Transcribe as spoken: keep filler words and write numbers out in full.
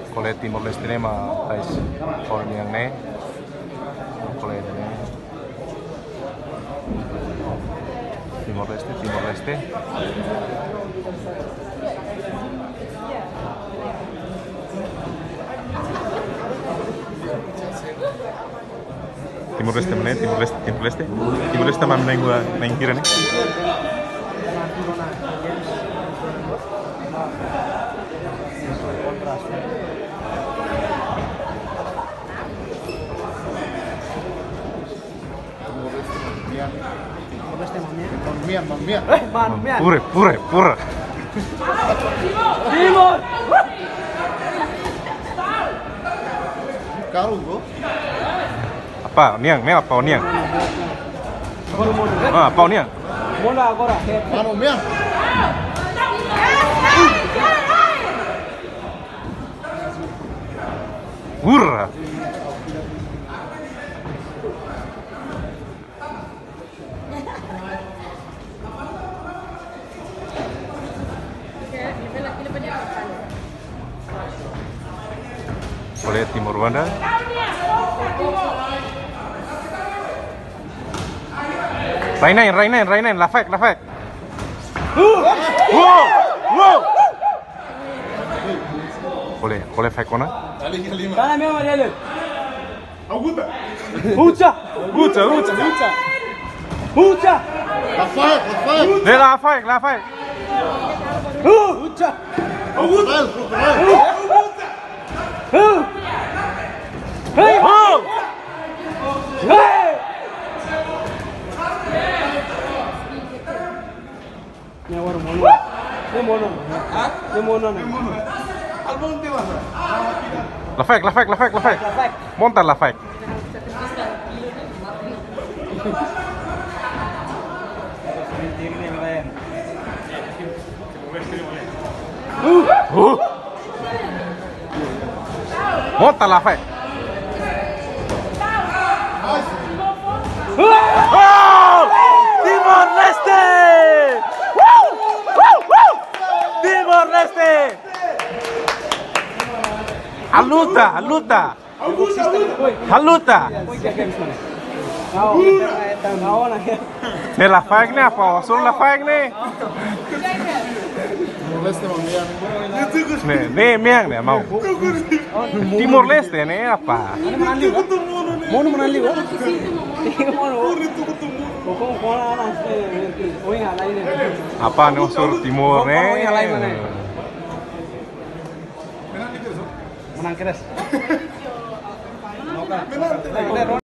Kalau Timor Leste ini mah tais kalau yang ne, kalau ini Timor Leste, Timor Leste. Timor Leste mana? Timor Leste, Timor Leste, Timor Leste mana yang gua yang kira nih? Mian, mian. Eh, man, mian. Pure, pure, pure. Timor. Kalau gua Apa? Niang, me apa niang? Ah, apa niang? Mona agora. Mano, mian. Pura. Oleh Timor Wanda. Rainain, Rainain, Rainain, Lafek, Lafek. Wow, wow. Boleh, boleh fake kona? Kana mesmo dele. Aguda. Ucha. Ucha, ucha. Ucha. Ucha. Rafael, Rafael. De Lafek, Lafek. Ucha. Rafael, Rafael. Hey. Oh! Hey. Ne war mono. Ne mono. Ha? Ne mono. Lafek, Lafek, Lafek, Lafek. Montar Lafek. Uh. Montar Lafek. Oh! Timor Leste! Woo! Woo! Woo! Timor Leste! Haluta, haluta. Haluta. De la fag nih apa? Sur la fag nih. Timor Leste mau mian. Nih, nih miang nih mau. Timor Leste nih apa? Mono menali gua. Mono. Kok kok ana oi ala ini. Apa nih sur Timor nih? Menang keras.